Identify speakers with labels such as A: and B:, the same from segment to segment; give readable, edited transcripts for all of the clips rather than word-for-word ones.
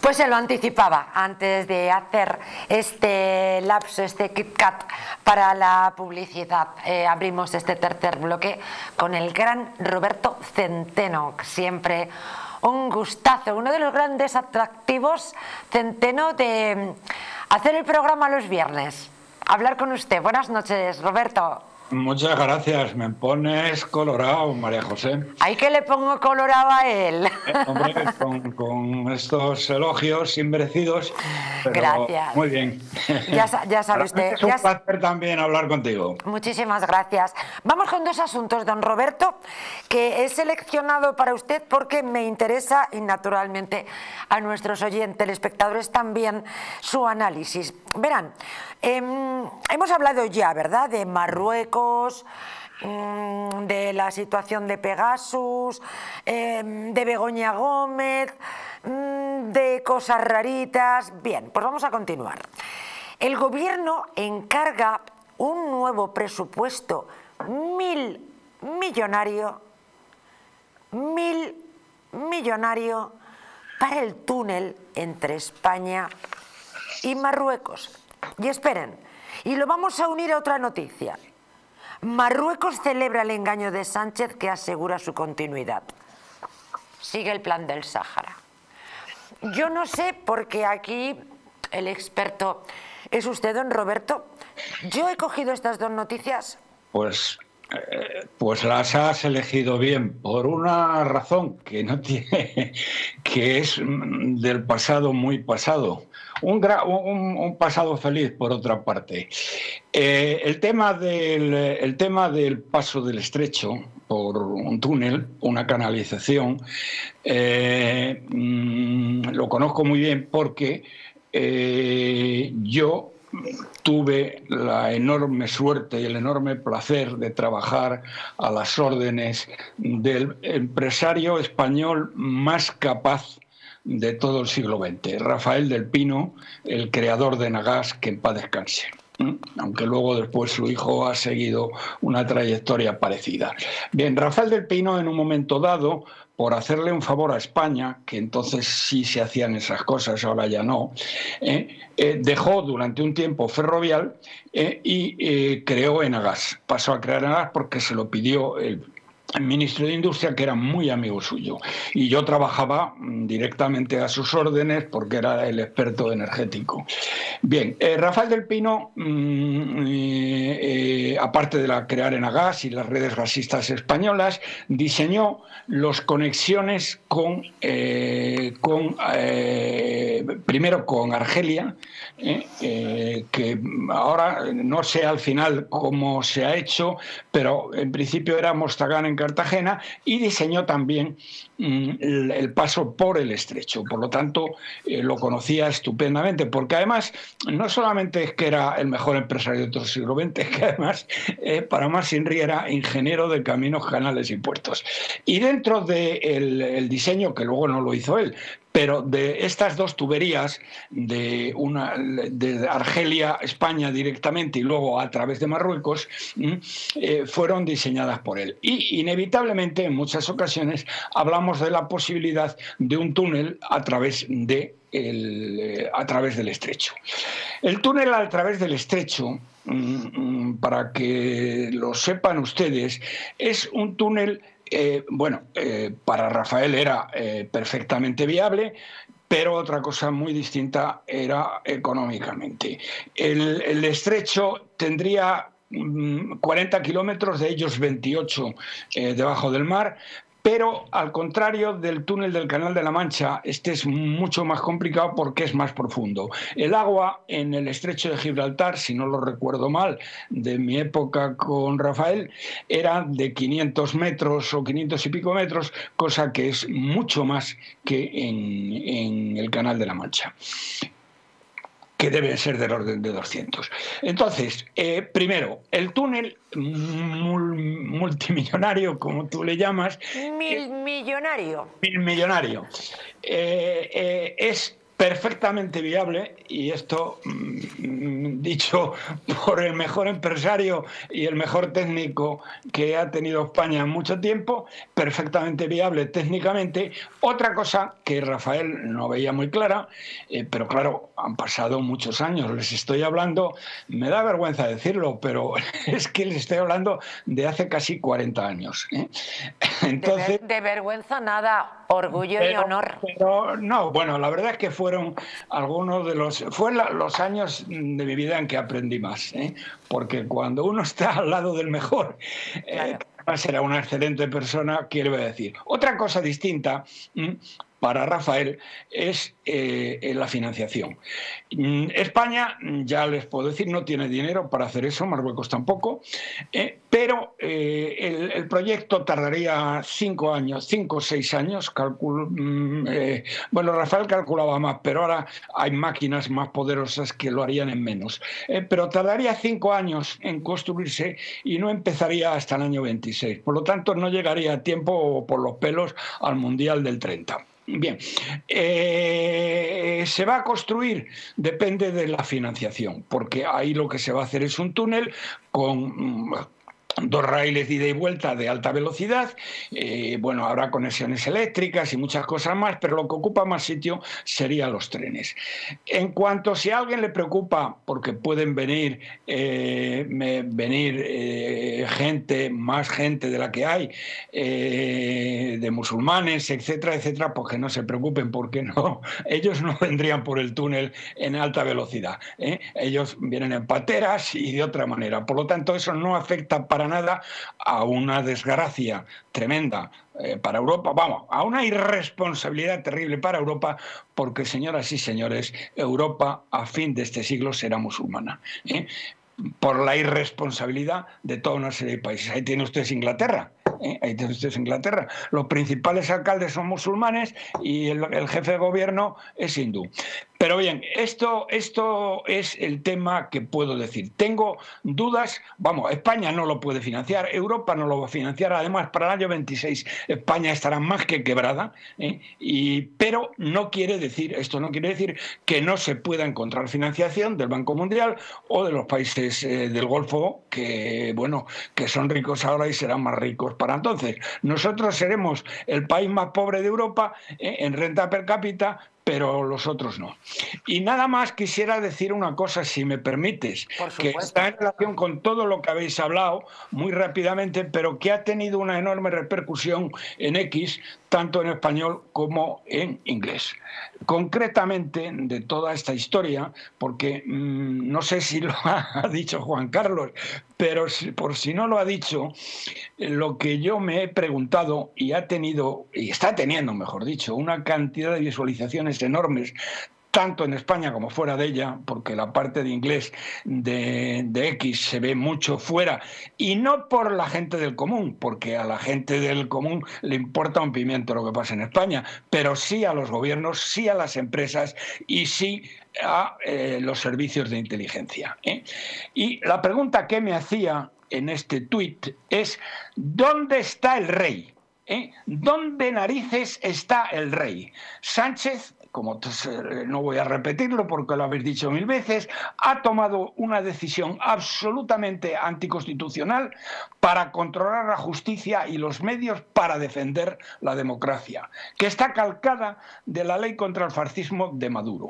A: Pues se lo anticipaba antes de hacer este lapso, este KitKat para la publicidad. Abrimos este tercer bloque con el gran Roberto Centeno, siempre un gustazo, uno de los grandes atractivos, Centeno, de hacer el programa los viernes. Hablar con usted. Buenas noches, Roberto.
B: Muchas gracias, me pones colorado, María José.
A: ¿Ay, que le pongo colorado a él?
B: Hombre, con estos elogios inmerecidos, pero
A: gracias.
B: Muy bien.
A: Ya sabe usted.
B: Es un placer también hablar contigo.
A: Muchísimas gracias. Vamos con dos asuntos, don Roberto, que he seleccionado para usted porque me interesa, y naturalmente a nuestros oyentes, telespectadores también, su análisis. Verán, hemos hablado ya, ¿verdad?, de Marruecos, de la situación de Pegasus, de Begoña Gómez, de cosas raritas. Bien, pues vamos a continuar. El gobierno encarga un nuevo presupuesto millonario para el túnel entre España y Marruecos. Y esperen, y lo vamos a unir a otra noticia. Marruecos celebra el engaño de Sánchez que asegura su continuidad. Sigue el plan del Sáhara. Yo no sé, porque aquí el experto es usted, don Roberto. Yo he cogido estas dos noticias.
B: Pues las has elegido bien, por una razón que no tiene, que es del pasado muy pasado. Un pasado feliz, por otra parte. El tema del paso del estrecho por un túnel, una canalización, lo conozco muy bien porque yo tuve la enorme suerte y el enorme placer de trabajar a las órdenes del empresario español más capaz de todo el siglo XX, Rafael del Pino, el creador de Enagás, que en paz descanse. Aunque luego después su hijo ha seguido una trayectoria parecida. Bien, Rafael del Pino, en un momento dado, por hacerle un favor a España, que entonces sí se hacían esas cosas, ahora ya no, dejó durante un tiempo Ferrovial y creó Enagás. Pasó a crear Enagás porque se lo pidió el ministro de Industria, que era muy amigo suyo, y yo trabajaba directamente a sus órdenes porque era el experto energético. Bien, Rafael del Pino, aparte de crear Enagás y las redes gasistas españolas, diseñó las conexiones primero con Argelia, que ahora no sé al final cómo se ha hecho, pero en principio era Mostagán en Cartagena, y diseñó también el paso por el estrecho. Por lo tanto, lo conocía estupendamente, porque además no solamente es que era el mejor empresario de todo el siglo XX, es que además, para más Inri, era ingeniero de caminos, canales y puertos. Y dentro del diseño, que luego no lo hizo él, pero de estas dos tuberías, de Argelia, España directamente y luego a través de Marruecos, fueron diseñadas por él. Y inevitablemente, en muchas ocasiones, hablamos de la posibilidad de un túnel a través del estrecho. El túnel a través del estrecho, para que lo sepan ustedes, es un túnel. Para Rafael era perfectamente viable, pero otra cosa muy distinta era económicamente. El estrecho tendría 40 kilómetros, de ellos 28 debajo del mar, pero al contrario del túnel del Canal de la Mancha, este es mucho más complicado porque es más profundo. El agua en el estrecho de Gibraltar, si no lo recuerdo mal, de mi época con Rafael, era de 500 metros o 500 y pico metros, cosa que es mucho más que en el Canal de la Mancha, que deben ser del orden de 200. Entonces, primero, el túnel multimillonario, como tú le llamas...
A: Millonario.
B: Millonario. Es perfectamente viable, y esto dicho por el mejor empresario y el mejor técnico que ha tenido España en mucho tiempo, perfectamente viable técnicamente. Otra cosa que Rafael no veía muy clara, pero claro, han pasado muchos años, les estoy hablando, me da vergüenza decirlo, pero es que les estoy hablando de hace casi 40 años. Entonces,
A: de vergüenza nada, orgullo y honor.
B: Pero no, bueno, la verdad es que fueron algunos de los años de mi vida en que aprendí más, porque cuando uno está al lado del mejor,
A: Claro.
B: será una excelente persona, quiero decir. Otra cosa distinta para Rafael es la financiación. España, ya les puedo decir, no tiene dinero para hacer eso, Marruecos tampoco, pero el proyecto tardaría 5 años, 5 o 6 años, bueno, Rafael calculaba más, pero ahora hay máquinas más poderosas que lo harían en menos, pero tardaría 5 años en construirse y no empezaría hasta el año 26, por lo tanto no llegaría a tiempo por los pelos al Mundial del 30. Bien, se va a construir, depende de la financiación, porque ahí lo que se va a hacer es un túnel con 2 raíles de ida y vuelta de alta velocidad, bueno, habrá conexiones eléctricas y muchas cosas más, pero lo que ocupa más sitio serían los trenes. En cuanto si a alguien le preocupa, porque pueden venir más gente de la que hay, de musulmanes, etcétera, etcétera, pues que no se preocupen, porque no, ellos no vendrían por el túnel en alta velocidad, ellos vienen en pateras y de otra manera, por lo tanto eso no afecta para nada a una desgracia tremenda para Europa, vamos, a una irresponsabilidad terrible para Europa, porque, señoras y señores, Europa a fin de este siglo será musulmana, por la irresponsabilidad de toda una serie de países. Ahí tiene usted Inglaterra. Ahí tiene usted Inglaterra. Los principales alcaldes son musulmanes y el jefe de gobierno es hindú. Pero bien, esto es el tema que puedo decir. Tengo dudas, vamos, España no lo puede financiar, Europa no lo va a financiar, además para el año 26 España estará más que quebrada, pero no quiere decir, esto no quiere decir que no se pueda encontrar financiación del Banco Mundial o de los países del Golfo, que bueno, que son ricos ahora y serán más ricos para entonces. Nosotros seremos el país más pobre de Europa en renta per cápita, pero los otros no. Y nada más quisiera decir una cosa, si me permites, que está en relación con todo lo que habéis hablado muy rápidamente, pero que ha tenido una enorme repercusión en X, tanto en español como en inglés. Concretamente, de toda esta historia, porque no sé si lo ha dicho Juan Carlos, pero por si no lo ha dicho, lo que yo me he preguntado y ha tenido, y está teniendo, mejor dicho, una cantidad de visualizaciones enormes, tanto en España como fuera de ella, porque la parte de inglés de X se ve mucho fuera, y no por la gente del común, porque a la gente del común le importa un pimiento lo que pasa en España, pero sí a los gobiernos, sí a las empresas y sí a los servicios de inteligencia. Y la pregunta que me hacía en este tuit es: ¿dónde está el rey? ¿Dónde narices está el rey? Sánchez, como no voy a repetirlo porque lo habéis dicho 1000 veces, ha tomado una decisión absolutamente anticonstitucional para controlar la justicia y los medios para defender la democracia, que está calcada de la ley contra el fascismo de Maduro.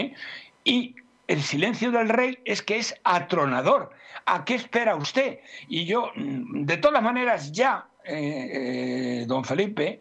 B: Y el silencio del rey es que es atronador. ¿A qué espera usted? Y yo, de todas maneras, ya, don Felipe,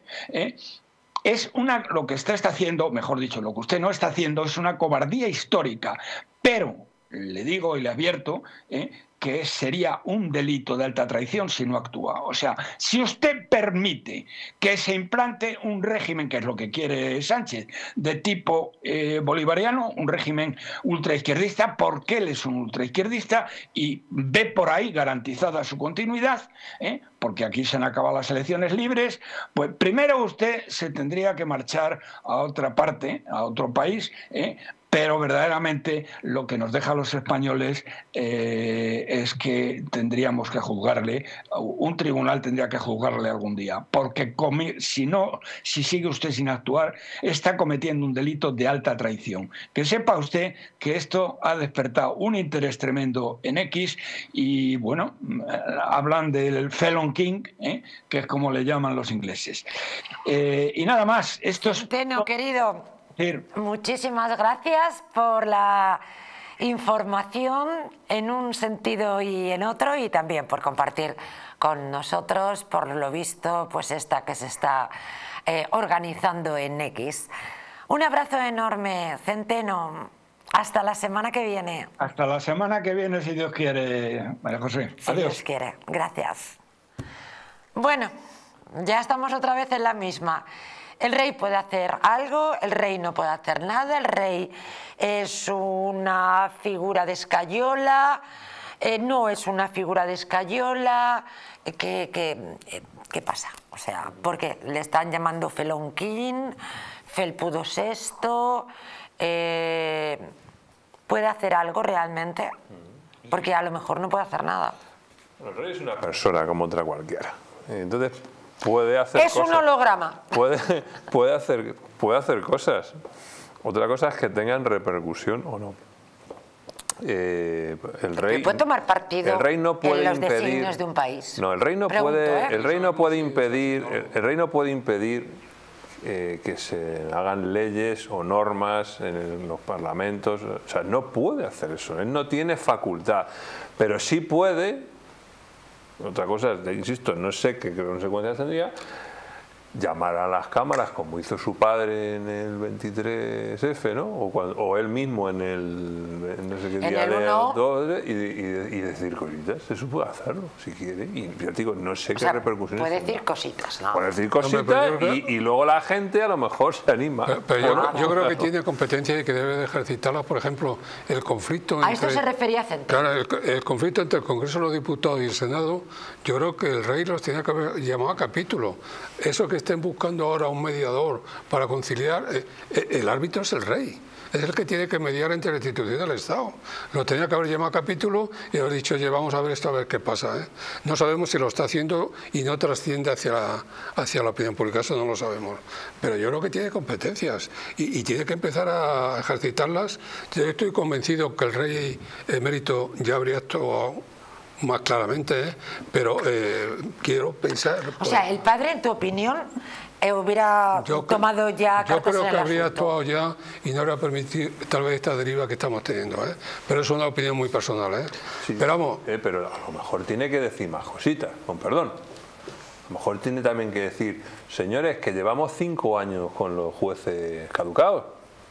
B: lo que usted está haciendo, mejor dicho, lo que usted no está haciendo es una cobardía histórica, pero le digo y le advierto que sería un delito de alta traición si no actúa. O sea, si usted permite que se implante un régimen, que es lo que quiere Sánchez, de tipo bolivariano, un régimen ultraizquierdista, porque él es un ultraizquierdista y ve por ahí garantizada su continuidad, porque aquí se han acabado las elecciones libres, pues primero usted se tendría que marchar a otra parte, a otro país, pero verdaderamente lo que nos deja a los españoles es que tendríamos que juzgarle, un tribunal tendría que juzgarle algún día, porque si sigue usted sin actuar, está cometiendo un delito de alta traición. Que sepa usted que esto ha despertado un interés tremendo en X y, bueno, hablan del felon king, que es como le llaman los ingleses. Y nada más.
A: Centeno, querido, muchísimas gracias por la información en un sentido y en otro, y también por compartir con nosotros, por lo visto, pues esta que se está organizando en X. Un abrazo enorme, Centeno. Hasta la semana que viene.
B: Hasta la semana que viene, si Dios quiere, María José.
A: Si
B: Adiós.
A: Dios quiere. Gracias. Bueno, ya estamos otra vez en la misma. El rey puede hacer algo, el rey no puede hacer nada, el rey es una figura de escayola, no es una figura de escayola. ¿Qué pasa? O sea, porque le están llamando felon king, felpudo sexto. ¿Puede hacer algo realmente? Porque a lo mejor no puede hacer nada.
C: El rey es una persona como otra cualquiera. Entonces puede hacer
A: cosas. Es un holograma.
C: Puede hacer cosas. Otra cosa es que tengan repercusión o no. El rey
A: puede tomar partido en los designios de un país.
C: No, el rey no puede impedir que se hagan leyes o normas en los parlamentos. O sea, no puede hacer eso. Él no tiene facultad, pero sí puede. Otra cosa, insisto, no sé qué consecuencias tendría. Llamar a las cámaras, como hizo su padre en el 23F, ¿no? O él mismo en el no sé qué día de 2, y decir cositas. Eso puede hacerlo, si quiere. Y yo digo, no sé qué repercusiones.
A: Puede decir cositas, ¿no?
C: Puede decir cositas, y luego la gente a lo mejor se anima.
D: Pero yo creo que tiene competencia y que debe de ejercitarla. Por ejemplo, el conflicto entre...
A: A esto se refería Centeno.
D: Claro, el conflicto entre el Congreso de los Diputados y el Senado, yo creo que el rey los tenía que haber llamado a capítulo. Eso que estén buscando ahora un mediador para conciliar, el árbitro es el rey, es el que tiene que mediar entre la institución del Estado. Lo tenía que haber llamado a capítulo y haber dicho, oye, vamos a ver esto, a ver qué pasa. No sabemos si lo está haciendo y no trasciende hacia la opinión pública, eso no lo sabemos. Pero yo creo que tiene competencias y tiene que empezar a ejercitarlas. Yo estoy convencido que el rey emérito ya habría actuado más claramente, pero quiero pensar...
A: O sea, el padre, en tu opinión, hubiera tomado ya cartas en el asunto.
D: Yo creo que habría actuado ya y no habría permitido tal vez esta deriva que estamos teniendo, pero es una opinión muy personal.
C: Sí,
D: pero vamos...
C: pero a lo mejor tiene que decir más cositas, con perdón. A lo mejor tiene también que decir, señores, que llevamos 5 años con los jueces caducados.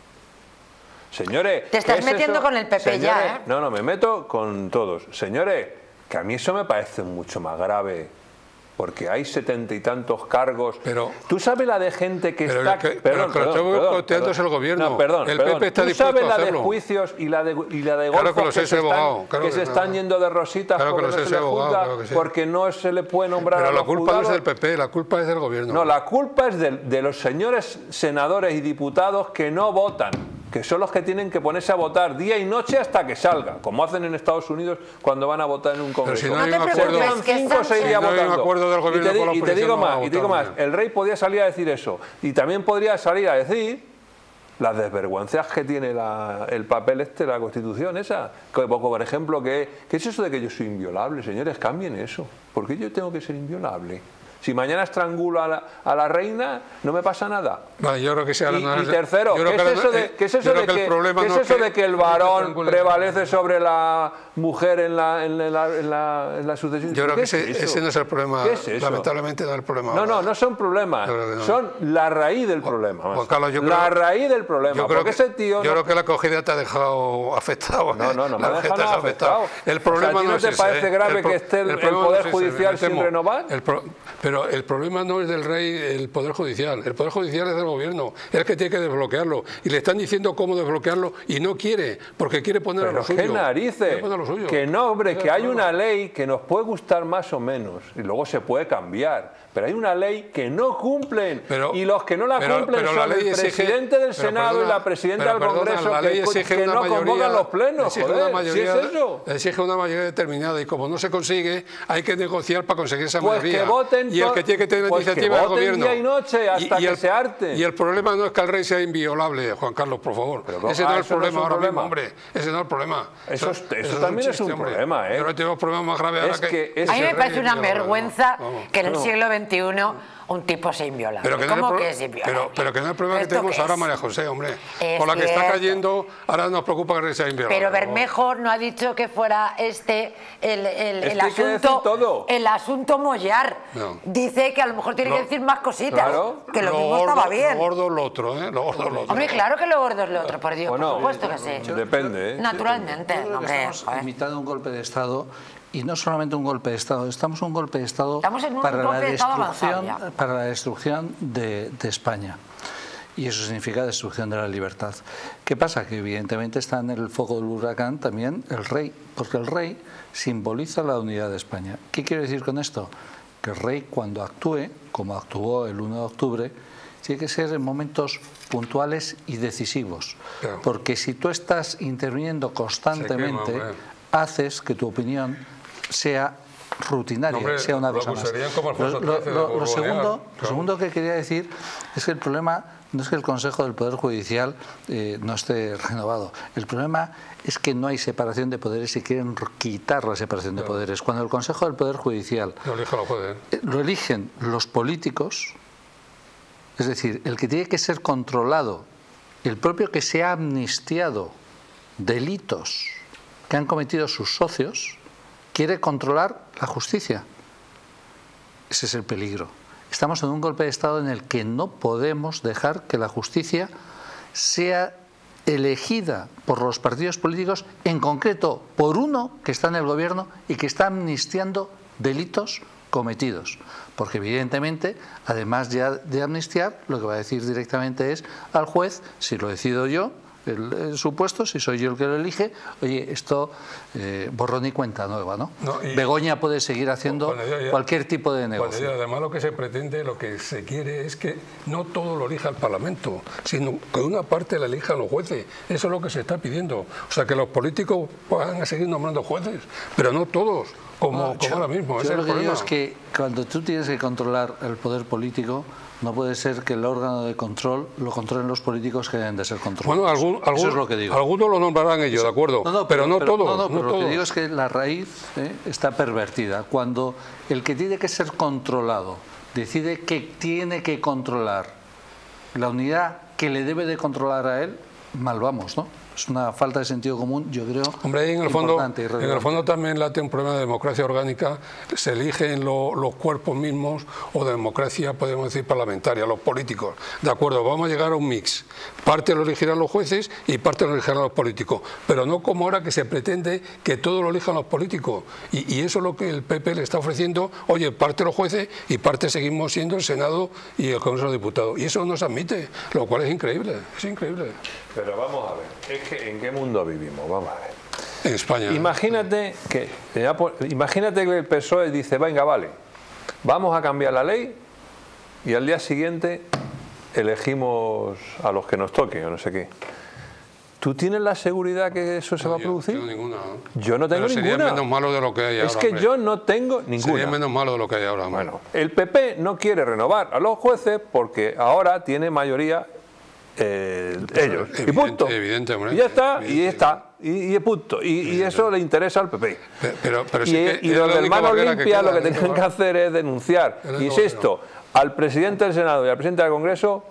C: Señores...
A: Te estás metiendo con el PP, señores, ya,
C: No, me meto con todos. Señores, que a mí eso me parece mucho más grave, porque hay 70 y tantos cargos.
D: Pero
C: tú sabes la de gente que está...
D: Perdón, es el gobierno.
C: No, perdón,
D: el PP está dispuesto a hacerlo.
C: ¿Tú sabes la de juicios y la de golfos que se están yendo de rositas porque no se le juzga, porque no se le puede nombrar a los juzgados?
D: Pero la culpa no es del PP, la culpa es del gobierno.
C: No, la culpa es de los señores senadores y diputados que no votan, que son los que tienen que ponerse a votar día y noche hasta que salga, como hacen en Estados Unidos cuando van a votar en un congreso.
D: Pero si no hay un acuerdo,
C: se tiran 5 o 6 días votando.
D: Del gobierno
C: y te digo más, el rey podía salir a decir eso, y también podría salir a decir las desvergüenzas que tiene el papel la Constitución esa. Por ejemplo, ¿qué es eso de que yo soy inviolable? Señores, cambien eso. ¿Por qué yo tengo que ser inviolable? Si mañana estrangulo a la reina, no me pasa nada.
D: Vale, yo creo que
C: y tercero, ¿qué es eso de que el varón prevalece sobre la mujer en la sucesión?
D: Yo creo que ese no es el problema.
C: ¿Qué es eso?
D: Lamentablemente no es el problema.
C: No son problemas. No. Son la raíz del problema.
D: Juan Carlos,
C: raíz del problema.
D: Yo creo que la acogida te ha dejado afectado.
C: No me ha dejado afectado.
D: El problema
C: ¿no te parece grave que esté el Poder Judicial sin renovar?
D: Pero Pero el problema no es del rey, el Poder Judicial. El Poder Judicial es del gobierno, es el que tiene que desbloquearlo. Y le están diciendo cómo desbloquearlo y no quiere, porque quiere poner a lo suyo.
C: ¿Qué narices? Que no, hombre, que hay una ley que nos puede gustar más o menos y luego se puede cambiar. Pero hay una ley que no cumplen y los que no la cumplen son el presidente del Senado y la presidenta del Congreso que no convocan los plenos. Joder, ¿sí es eso?
D: Exige una mayoría determinada y como no se consigue, hay que negociar para conseguir esa mayoría.
C: Que voten
D: y el que tiene que tener iniciativa es el gobierno.
C: Día y noche hasta que se harten.
D: Y el problema no es que el rey sea inviolable, Juan Carlos, por favor. Ese no es el problema ahora mismo, hombre. Ese no es el problema.
C: Eso también es un problema, ¿eh?
D: Pero tenemos problemas más graves ahora que...
A: A mí me parece una vergüenza que en el siglo XXI un tipo sea inviolable. ¿Cómo que es inviolable?
D: Pero que no es el problema que tenemos ahora, María José, hombre. Con la que está cayendo, ahora nos preocupa que el rey sea inviolable.
A: Pero Bermejo no ha dicho que fuera el asunto Mollar. No. Dice que a lo mejor tiene que decir más cositas. Claro. Que lo mismo estaba bien.
D: Lo gordo es lo otro, ¿eh? Lo gordo es lo otro.
A: Hombre, claro que lo gordo es lo otro, por Dios, por supuesto que sí.
C: Depende, ¿eh?
A: Naturalmente.
E: Estamos imitando un golpe de Estado. Y no solamente un golpe de Estado, estamos en un golpe de Estado para la destrucción de España. Y eso significa destrucción de la libertad. ¿Qué pasa? Que evidentemente está en el foco del huracán también el rey, porque el rey simboliza la unidad de España. ¿Qué quiero decir con esto? Que el rey cuando actúe, como actuó el 1 de octubre, tiene que ser en momentos puntuales y decisivos. Claro. Porque si tú estás interviniendo constantemente, haces que tu opinión sea rutinaria, sea una cosa más. Lo segundo que quería decir es que el problema no es que el Consejo del Poder Judicial no esté renovado. El problema es que no hay separación de poderes y quieren quitar la separación de poderes. Cuando el Consejo del Poder Judicial lo eligen los políticos, es decir, el que tiene que ser controlado, el propio que se ha amnistiado delitos que han cometido sus socios, quiere controlar la justicia. Ese es el peligro. Estamos en un golpe de Estado en el que no podemos dejar que la justicia sea elegida por los partidos políticos, en concreto por uno que está en el gobierno y que está amnistiando delitos cometidos. Porque evidentemente, además ya de amnistiar, lo que va a decir directamente es al juez, si lo decido yo, el supuesto, si soy yo el que lo elige, oye, esto borrón y cuenta nueva, ¿no? Begoña puede seguir haciendo cualquier tipo de negocio.
D: Además lo que se pretende, lo que se quiere es que no todo lo elija el Parlamento, sino que una parte la elijan los jueces. Eso es lo que se está pidiendo. O sea, que los políticos van a seguir nombrando jueces, pero no todos, como ahora mismo.
E: Yo lo que digo es que cuando tú tienes que controlar el poder político, no puede ser que el órgano de control lo controlen los políticos que deben de ser controlados.
D: Bueno,
E: eso es lo que digo.
D: Algunos lo nombrarán ellos, de acuerdo, pero no todos.
E: Pero lo que digo es que la raíz está pervertida. Cuando el que tiene que ser controlado decide que tiene que controlar la unidad que le debe de controlar a él, mal vamos, ¿no? Es una falta de sentido común, yo creo.
D: Hombre, en el fondo también late un problema de democracia orgánica. Se eligen los cuerpos mismos, o de democracia, podemos decir, parlamentaria, los políticos. De acuerdo, vamos a llegar a un mix. Parte lo elegirán los jueces y parte lo elegirán los políticos. Pero no como ahora que se pretende que todo lo elijan los políticos. Y eso es lo que el PP le está ofreciendo. Oye, parte los jueces y parte seguimos siendo el Senado y el Congreso de Diputados. Y eso no se admite, lo cual es increíble. Es increíble.
C: Pero vamos a ver, ¿en qué mundo vivimos? Vamos a ver.
D: En España.
C: Imagínate que el PSOE dice, venga, vale, vamos a cambiar la ley y al día siguiente elegimos a los que nos toque o no sé qué. ¿Tú tienes la seguridad que eso se va a producir?
D: Yo no tengo ninguna.
C: Yo no tengo ninguna.
D: Sería menos malo de lo que hay ahora.
C: Es que yo no tengo ninguna.
D: Sería menos malo de lo que hay ahora.
C: Bueno, el PP no quiere renovar a los jueces porque ahora tiene mayoría ellos. Y punto.
D: Evidente, hombre.
C: Y ya está, y punto. Y eso le interesa al PP.
D: Pero
C: y los hermanos Limpia lo que tienen que hacer es denunciar, insisto, al presidente del Senado y al presidente del Congreso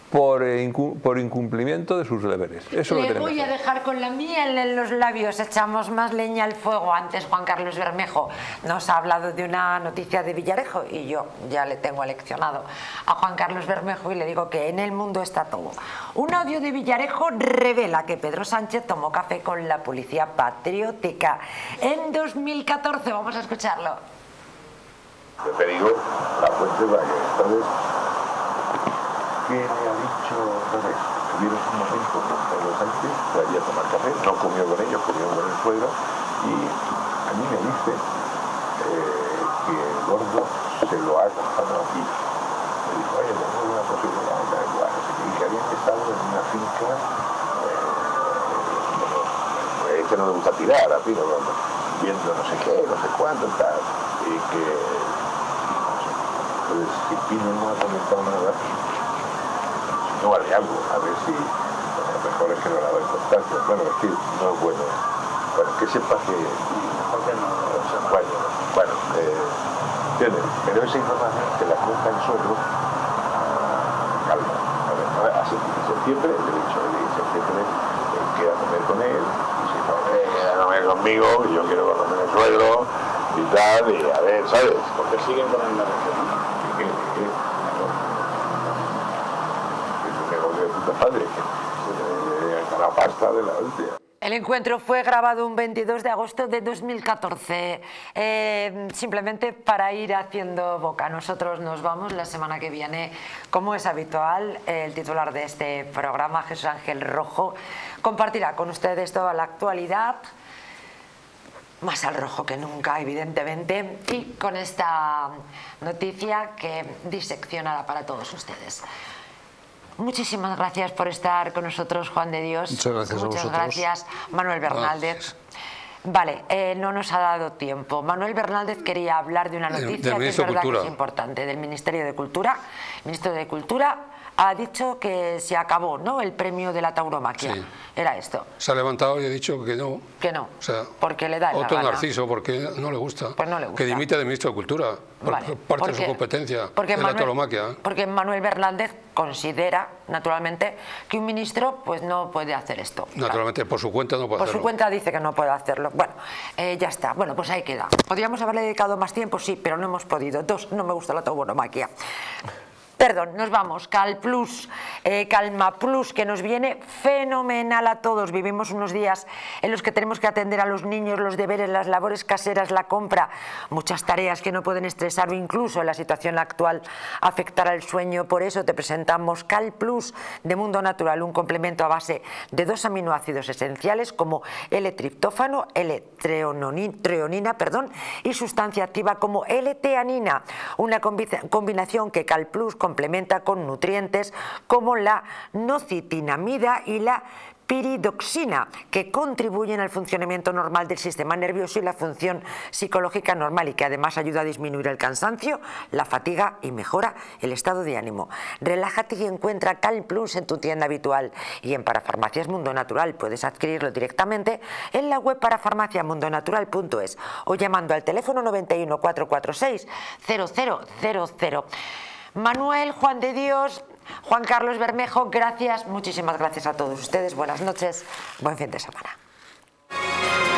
C: por incumplimiento de sus deberes. Eso
A: Le voy a dejar con la miel en los labios. Echamos más leña al fuego. Antes Juan Carlos Bermejo nos ha hablado de una noticia de Villarejo y yo ya le tengo aleccionado a Juan Carlos Bermejo y le digo que en el mundo está todo. Un audio de Villarejo revela que Pedro Sánchez tomó café con la policía patriótica en 2014. Vamos a escucharlo.
F: Yo te digo, la fuente va que, ¿sabes? ¿Qué me ha dicho? ¿Sabes? Tuvieron un momento con Pedro Sánchez, que había a tomar café, no comió con ellos, comió con el suegro, y a mí me dice que el gordo se lo ha contado aquí. Me dijo, oye, tengo una posibilidad, y que habían estado en una finca, que no le gusta tirar, a Pino, viendo no sé qué, no sé cuánto, tal, y que, no sé, pues si Pino no ha comentado nada, no vale algo, a ver si, bueno, mejor es que no le haga importancia, claro, es que no es bueno, bueno, que sepa que, bueno, ¿entiendes? Pero esa información que la cuenta el suegro, calma, a ver, así, en septiembre, le he dicho, en septiembre, queda a comer con él, queda a comer conmigo, y yo quiero conocer el suegro, y tal, y a ver, ¿sabes?
G: Porque siguen con la región, ¿no?
F: Es un negocio de puta madre, que la pasta de la hostia.
A: El encuentro fue grabado un 22 de agosto de 2014, simplemente para ir haciendo boca. Nosotros nos vamos la semana que viene, como es habitual. El titular de este programa, Jesús Ángel Rojo, compartirá con ustedes toda la actualidad, más al rojo que nunca, evidentemente, y con esta noticia que diseccionará para todos ustedes. Muchísimas gracias por estar con nosotros, Juan de Dios.
E: Muchas gracias a vosotros.
A: Gracias, Manuel Bernaldez. Vale, no nos ha dado tiempo. Manuel Bernaldez quería hablar de una noticia que es verdad que es importante, del Ministerio de Cultura. El Ministro de Cultura ha dicho que se acabó, ¿no?, el premio de la tauromaquia. Sí. Era esto.
D: Se ha levantado y ha dicho que no.
A: Que no,
D: o sea,
A: porque le da la
D: Otto
A: gana.
D: Narciso, porque no le gusta.
A: Pues no le gusta.
D: Que dimite de Ministro de Cultura,
A: vale,
D: parte de su competencia,
A: porque
D: de la tauromaquia.
A: Porque Manuel Bernaldez considera, naturalmente, que un ministro pues no puede hacer esto.
D: Naturalmente, claro. Por su cuenta no puede hacerlo.
A: Por su cuenta dice que no puede hacerlo. Bueno, ya está. Bueno, pues ahí queda. ¿Podríamos haberle dedicado más tiempo? Sí, pero no hemos podido. 2, no me gusta la tauromaquia. Perdón, nos vamos. Calma Plus, que nos viene fenomenal a todos. Vivimos unos días en los que tenemos que atender a los niños, los deberes, las labores caseras, la compra, muchas tareas que no pueden estresar o incluso en la situación actual afectar al sueño. Por eso te presentamos Cal Plus de Mundo Natural, un complemento a base de 2 aminoácidos esenciales como L-triptófano, L-treonina, y sustancia activa como L-teanina, una combinación que Cal Plus complementa con nutrientes como la nocitinamida y la piridoxina, que contribuyen al funcionamiento normal del sistema nervioso y la función psicológica normal, y que además ayuda a disminuir el cansancio, la fatiga y mejora el estado de ánimo. Relájate y encuentra Cal Plus en tu tienda habitual, y en Parafarmacias Mundo Natural puedes adquirirlo directamente en la web parafarmaciamundonatural.es o llamando al teléfono 91 446 0000. Manuel, Juan de Dios, Juan Carlos Bermejo, gracias, muchísimas gracias a todos ustedes, buenas noches, buen fin de semana.